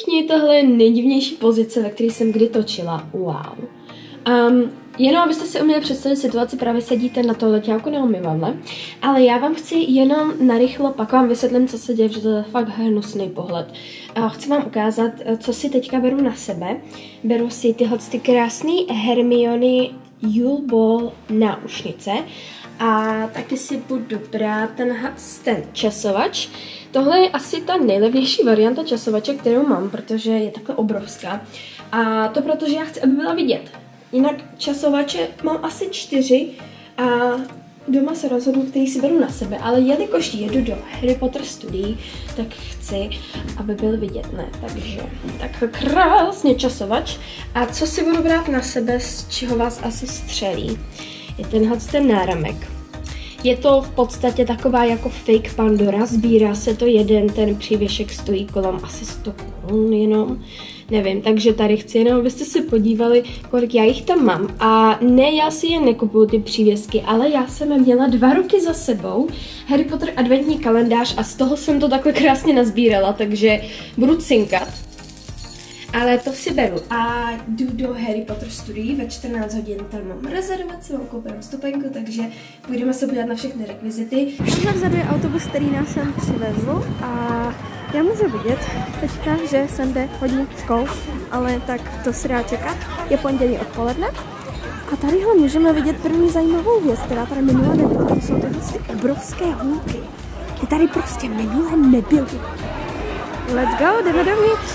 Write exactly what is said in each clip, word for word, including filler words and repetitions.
všichni, tohle je nejdivnější pozice, ve které jsem kdy točila. Wow. Um, jenom abyste si uměli představit situaci, právě sedíte na toaleťáku na umyvadle, ale já vám chci jenom narychlo, pak vám vysvětlím, co se děje, protože to je fakt hnusný pohled. A chci vám ukázat, co si teďka beru na sebe. Beru si tyhle ty krásný Hermiony Yule Ball náušnice a taky si budu brát tenhle ten časovač. Tohle je asi ta nejlevnější varianta časovače, kterou mám, protože je takhle obrovská. A to protože já chci, aby byla vidět. Jinak časovače mám asi čtyři a doma se rozhodnu, který si beru na sebe, ale jelikož jedu do Harry Potter studií, tak chci, aby byl vidět, ne? Takže takhle krásně časovač. A co si budu brát na sebe, z čeho vás asi střelí, je tenhle ten náramek. Je to v podstatě taková jako fake Pandora, sbírá se to jeden, ten přívěšek stojí kolem asi sto korun jenom, nevím, takže tady chci jenom, abyste se podívali, kolik já jich tam mám. A ne, já si je nekupuju ty přívěsky, ale já jsem měla dva roky za sebou Harry Potter adventní kalendář a z toho jsem to takhle krásně nazbírala, takže budu cinkat. Ale to si beru a jdu do Harry Potter studií ve čtrnáct hodin, tam mám rezervaci, mám koupenou vstupenku, takže půjdeme se podívat na všechny rekvizity. Tady vzadu je autobus, který nás sem přivezl a já můžu vidět teďka, že sem jde hodně škol, ale tak to se dá čekat. Je pondělí odpoledne a tadyhle můžeme vidět první zajímavou věc, která tady minule nebyla. To jsou tyhle ty obrovské hůlky. Ty tady prostě minule nebyly. Let's go, jdeme dovnitř.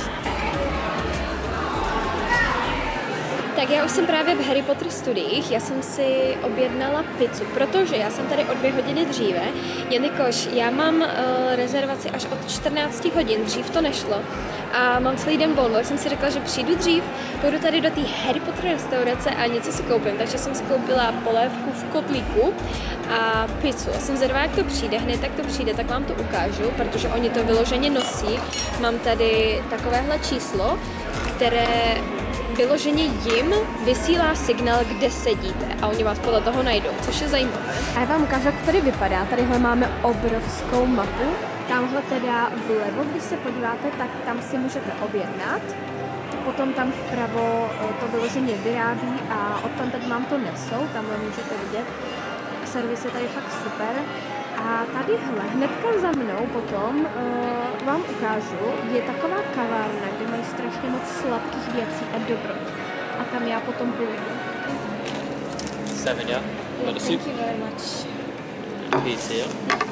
Tak já už jsem právě v Harry Potter studiích, já jsem si objednala pizzu, protože já jsem tady o dvě hodiny dříve, jelikož já mám uh, rezervaci až od čtrnácti hodin, dřív to nešlo a mám celý den volno, tak jsem si řekla, že přijdu dřív, půjdu tady do té Harry Potter restaurace a něco si koupím, takže jsem si koupila polévku v kotlíku a pizzu. Já jsem zvědavá, jak to přijde, hned tak to přijde, tak vám to ukážu, protože oni to vyloženě nosí. Mám tady takovéhle číslo, které vyloženě jim vysílá signál, kde sedíte a oni vás podle toho najdou, což je zajímavé. A já vám ukážu, jak tady vypadá. Tadyhle máme obrovskou mapu. Tamhle teda vlevo, když se podíváte, tak tam si můžete objednat. Potom tam vpravo to vyloženě vyrábí a odtamtud teď vám to nesou, tamhle můžete vidět. Servis je tady fakt super. A tadyhle, hnedka za mnou potom uh, vám ukážu, je taková kavárna, kde mají strašně moc sladkých věcí a dobrot. A tam já potom půjdu. Seven, yeah? Yeah, thank you very much. Peace, yeah?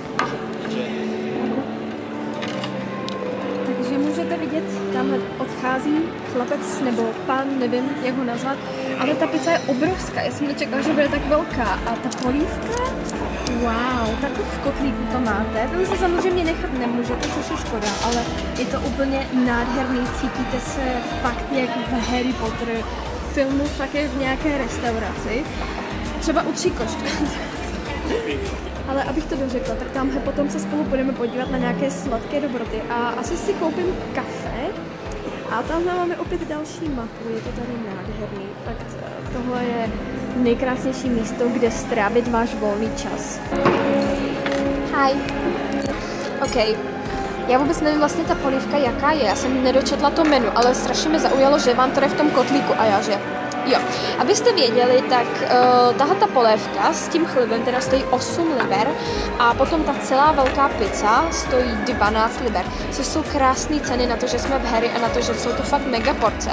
Takže můžete vidět, tamhle odchází chlapec nebo pán, nevím, jak ho nazvat, ale ta pizza je obrovská, já jsem nečekala, že bude tak velká. A ta polívka, wow, takhle v kotlíku to máte. Tam se samozřejmě nechat nemůžete, což je škoda, ale je to úplně nádherný, cítíte se fakt jak v Harry Potter filmu, fakt jak v nějaké restauraci. Třeba u Tříkoště. Ale abych to dořekla, tak tamhle potom se spolu budeme podívat na nějaké sladké dobroty a asi si koupím kafe. A tamhle máme opět další mapu, je to tady nádherný. Fakt tohle je nejkrásnější místo, kde strávit váš volný čas. Hi. OK. Já vůbec nevím vlastně ta polívka jaká je, já jsem nedočetla to menu, ale strašně mě zaujalo, že vám to je v tom kotlíku a já že jo. Abyste věděli, tak uh, tahle ta polévka s tím chlebem teda stojí osm liber a potom ta celá velká pizza stojí dvanáct liber, což jsou krásné ceny na to, že jsme v Harry a na to, že jsou to fakt mega porce.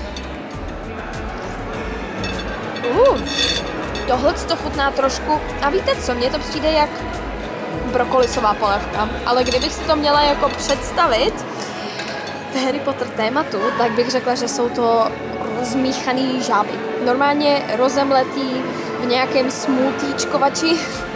Uh, tohle to chutná trošku a víte co, mně to přijde jak brokolisová polévka, ale kdybych si to měla jako představit v Harry Potter tématu, tak bych řekla, že jsou to zmíchaný žáby. Normálně rozemletý v nějakém smoothíčkovači.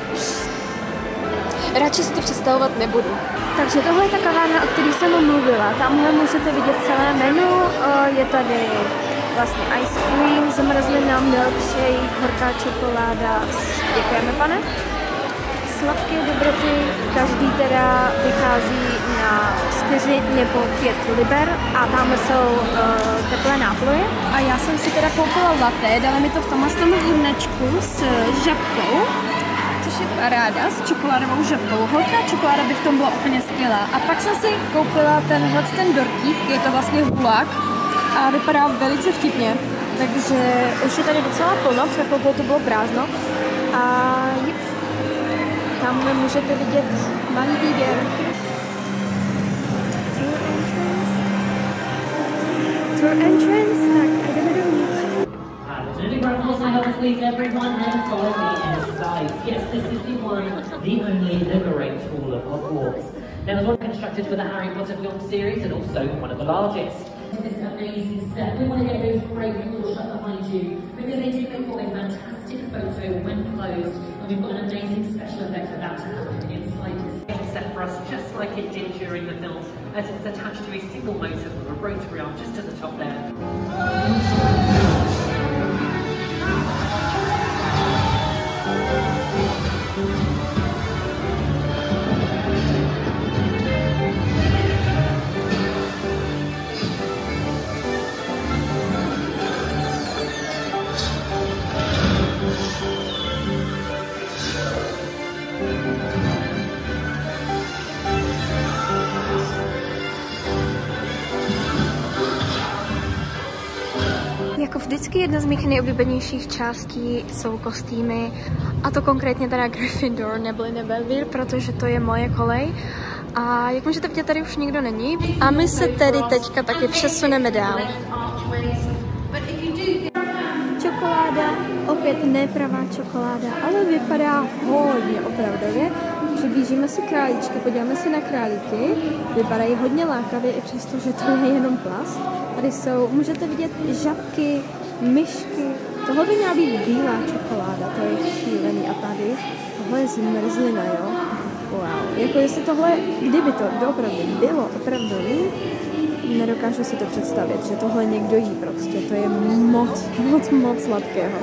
Radši si to představovat nebudu. Takže tohle je ta kavárna, o které jsem mluvila. Tamhle můžete vidět celé menu. Je tady vlastně ice cream, zmrzlina, milkshake, horká čokoláda. Děkujeme, pane. Sladké dobroty, každý teda vychází na čtyři nebo pět liber a tam jsou uh, teplé nápoje. A já jsem si teda koupila latte, dala mi to v tomhle hrnečku s žabkou, což už je paráda s čokoládovou žabkou. Holka čokoláda by v tom byla úplně skvělá. A pak jsem si koupila tenhle ten dortík, je to vlastně hulák a vypadá velice vtipně. Takže už je tady docela plno, před chvilkou to bylo prázdno. A tamhle můžete vidět malý výběr. Tour entrance, tak jdeme dovnitř. Please everyone and follow me inside. Yes, this is the one, the only Liberate Hall of Hogwarts. Now, the one constructed for the Harry Potter film series and also one of the largest. This amazing set. We want to get those great people shot behind you because they do make for a fantastic photo when closed, and we've got an amazing special effect about to happen inside this set for us, just like it did during the film, as it's attached to a single motor with a rotary arm just at the top there. Jako vždycky jedna z mých nejoblíbenějších částí jsou kostýmy, a to konkrétně teda Gryffindor neboli Neville, protože to je moje kolej. A jak můžete vidět, tady už nikdo není. A my se tedy teďka taky přesuneme dál. Čokoláda, opět nepravá čokoláda, ale vypadá hodně opravdově. Přiblížíme si králíčky, podíváme se na králíky. Vypadají hodně lákavě, i přesto, že to je jenom plast. Tady jsou, můžete vidět žabky, myšky. Tohle by měla být bílá čokoláda, to je šílený. A tady, tohle je zmrzlina, jo? Wow. Jako jestli tohle, kdyby to doopravdy bylo opravdový, nedokážu si to představit, že tohle někdo jí prostě. To je moc, moc, moc sladkého.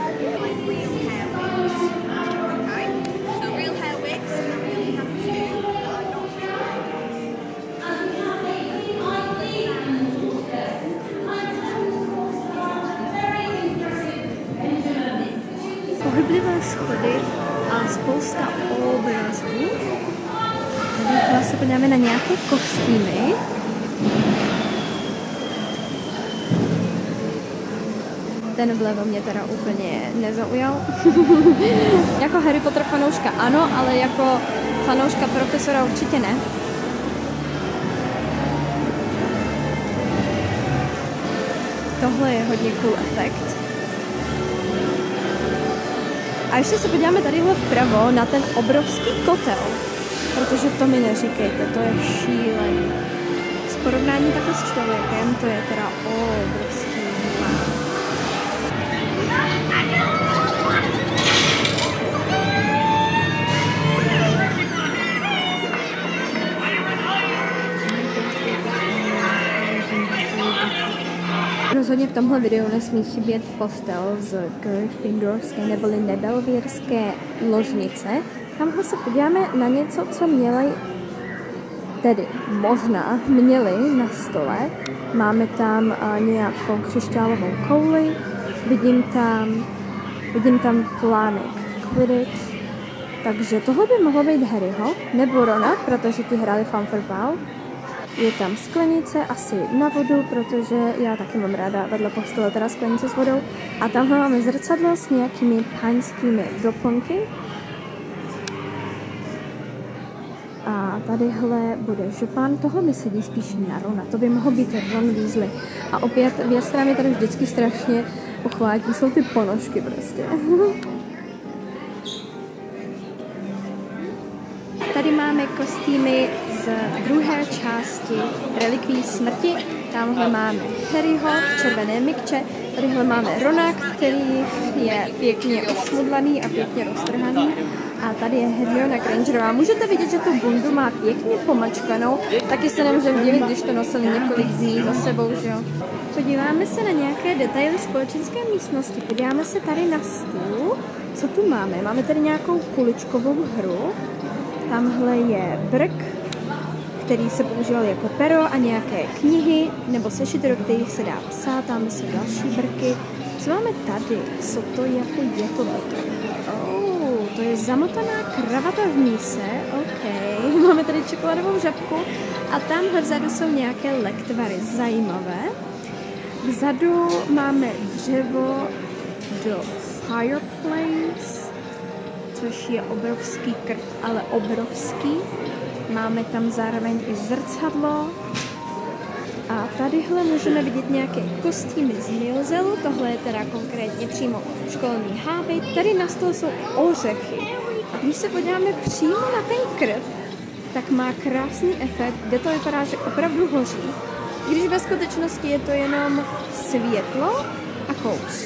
Pohyblivé schody a spousta obrazů. Tady se podíváme na nějaké kostýmy. Ten vlevo mě teda úplně nezaujal. Jako Harry Potter fanouška ano, ale jako fanouška profesora určitě ne. Tohle je hodně cool efekt. A ještě se podíváme tadyhle vpravo na ten obrovský kotel, protože to mi neříkejte, to je šílený. Z porovnání takhle s člověkem, to je teda obrovský. Rozhodně v tomhle videu nesmí chybět postel z Gryffindorské neboli Nebelvírské ložnice. Tamhle se podíváme na něco, co měli, tedy možná měli na stole. Máme tam uh, nějakou křišťálovou kouli, vidím tam, vidím tam plánek Quidditch. Takže tohle by mohlo být Harryho nebo Rona, protože ti hráli fanfarbál. Je tam sklenice, asi na vodu, protože já taky mám ráda vedle postele teda sklenice s vodou. A tamhle máme zrcadlo s nějakými paňskými doplňky. A tadyhle bude župan, tohle mi sedí spíš na Rona, to by mohl být Ron Weasley. A opět věc, která mě tady vždycky strašně uchvátí, jsou ty ponožky prostě. Tady máme kostýmy z druhé části Relikví smrti. Tamhle máme Harryho v červené mikče. Tadyhle máme Rona, který je pěkně ošmudlaný a pěkně roztrhaný. A tady je Hermiona Grangerová. Můžete vidět, že tu bundu má pěkně pomačkanou. Taky se nemůžeme divit, když to nosili několik dní za sebou, že jo. Podíváme se na nějaké detaily společenské místnosti. Podíváme se tady na stůl. Co tu máme? Máme tady nějakou kuličkovou hru. Tamhle je brk, který se používal jako pero a nějaké knihy nebo sešity, do kterých se dá psát. Tam jsou další brky. Co máme tady? Co to jako je tohleto? Oh, to je zamotaná kravata v míse, ok. Máme tady čokoládovou žabku a tamhle vzadu jsou nějaké lektvary, zajímavé. Vzadu máme dřevo do fireplace, což je obrovský krk, ale obrovský. Máme tam zároveň i zrcadlo. A tadyhle můžeme vidět nějaké kostýmy z Milzelu, tohle je teda konkrétně přímo školní háby. Tady na stole jsou ořechy. A když se podíváme přímo na ten krb, tak má krásný efekt, kde to vypadá, že opravdu hoří. Když ve skutečnosti je to jenom světlo a kouř.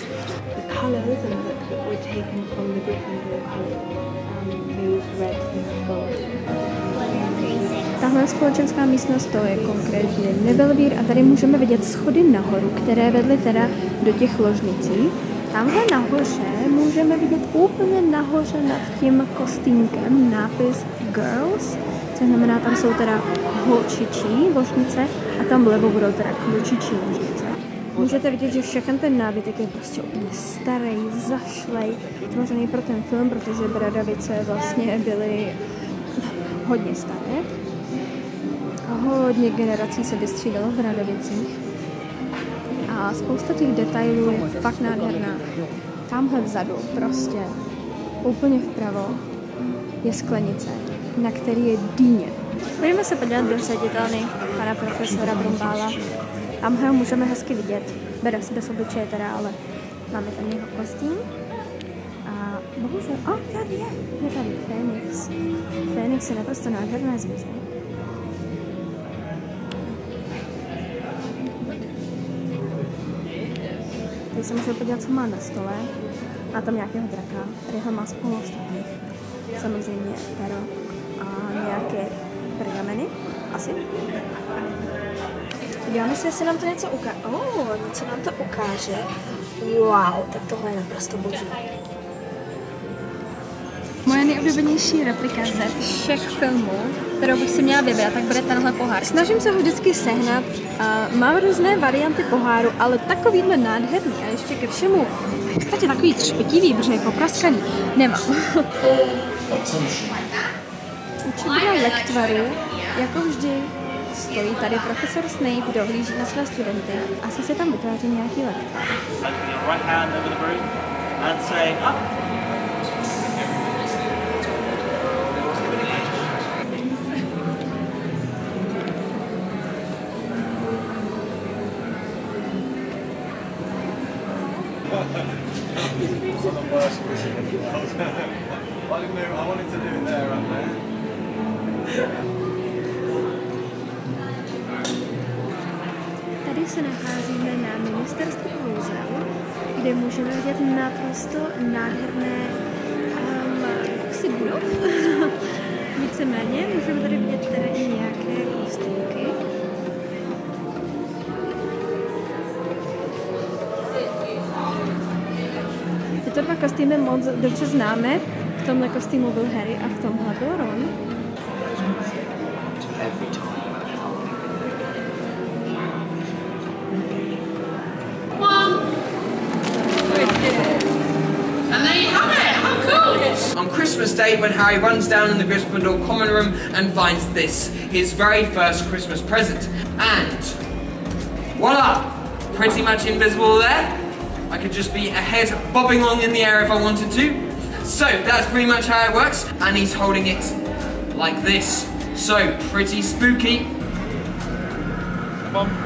Tahle společenská místnost, to je konkrétně Nevelvír a tady můžeme vidět schody nahoru, které vedly teda do těch ložnicí. Tamhle nahoře můžeme vidět úplně nahoře nad tím kostýmkem nápis Girls, což znamená, tam jsou teda holčičí ložnice a tam vlevo budou teda klučičí ložnice. Můžete vidět, že všechny ten nábytek je prostě úplně starý, zašlej, tvořený pro ten film, protože Bradavice vlastně byly hodně staré. Hodně generací se vystřídalo v Bradavicích. A spousta těch detailů je fakt nádherná. Tamhle vzadu, prostě úplně vpravo, je sklenice, na který je dýně. Pojďme se podívat do ředitelny pana profesora Brumbála. Tamhle ho můžeme hezky vidět. Bez, bez obličeje teda, ale máme tam jeho kostým. A bohužel, o, oh, tady je, je tady Fénix. Fénix je naprosto nádherné zvíře. Tady se můžeme podívat, co má na stole. Má tam nějakého draka, tady ho má spolu ostatních. Samozřejmě pero a nějaké pergameny, asi. Podíváme se, jestli nám to něco ukáže. Oh, něco nám to ukáže. Wow, tak tohle je naprosto boží. Moje nejoblíbenější replika ze všech filmů, kterou bych si měla vybrat, tak bude tenhle pohár. Snažím se ho vždycky sehnat. Uh, mám různé varianty poháru, ale takovýhle nádherný a ještě ke všemu v podstatě takový třpitivý, protože je popraskaný, nemám. Učebna lektvaru, jako vždy, stojí tady profesor Snape, dohlíží na své studenty. Asi se tam vytváří nějaký lektvar. Tady se nacházíme na ministerstvu Milzelu, kde můžeme vidět naprosto nádherné um, kusy budov. Víceméně můžeme tady vidět teda i nějaké kostýmky. Tyto dva kostýmy moc dobře známe. V tomhle kostýmu byl Harry a v tomhle byl Ron. On Christmas Day, when Harry runs down in the Gryffindor common room and finds this, his very first Christmas present. And voila! Pretty much invisible there. I could just be a head bobbing along in the air if I wanted to. So that's pretty much how it works. And he's holding it like this. So pretty spooky. Come on.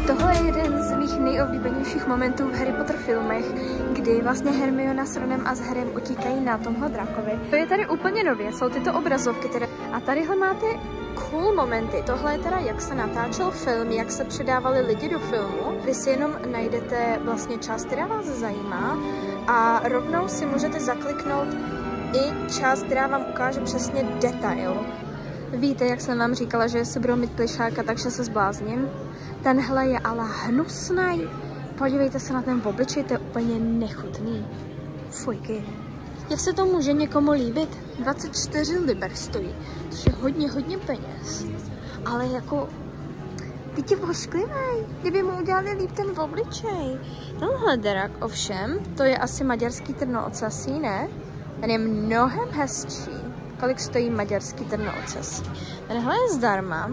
Tohle je jeden z mých nejoblíbenějších momentů v Harry Potter filmech, kdy vlastně Hermiona s Ronem a s Harrym utíkají na tomhle drakovi. To je tady úplně nově, jsou tyto obrazovky teda. A tadyhle máte cool momenty. Tohle je teda, jak se natáčel film, jak se přidávali lidi do filmu. Vy si jenom najdete vlastně část, která vás zajímá a rovnou si můžete zakliknout i část, která vám ukáže přesně detail. Víte, jak jsem vám říkala, že si budou mít plišáka, takže se zblázním. Tenhle je ale hnusný. Podívejte se na ten obličej, to je úplně nechutný. Fujky. Jak se to může někomu líbit? dvacet čtyři liber stojí, což je hodně, hodně peněz. Ale jako, teď je vošklivý, kdyby mu udělali líp ten obličej. Tenhle drak ovšem, to je asi maďarský trnoocasí, ne? Ten je mnohem hezčí. Kolik stojí maďarský trnoocas? Tenhle je zdarma.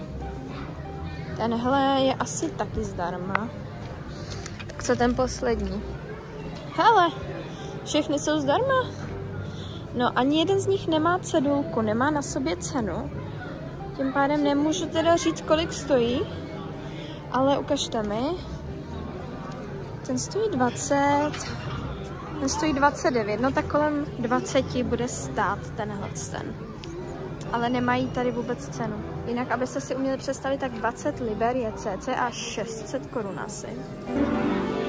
Tenhle je asi taky zdarma. Tak co ten poslední? Hele, všechny jsou zdarma. No ani jeden z nich nemá cedulku, nemá na sobě cenu. Tím pádem nemůžu teda říct, kolik stojí. Ale ukažte mi. Ten stojí dvacet. Ten stojí dvacet devět, no tak kolem dvacet bude stát tenhle ten. Ale nemají tady vůbec cenu. Jinak, abyste si uměli představit, tak dvacet liber je cca šest set korun asi.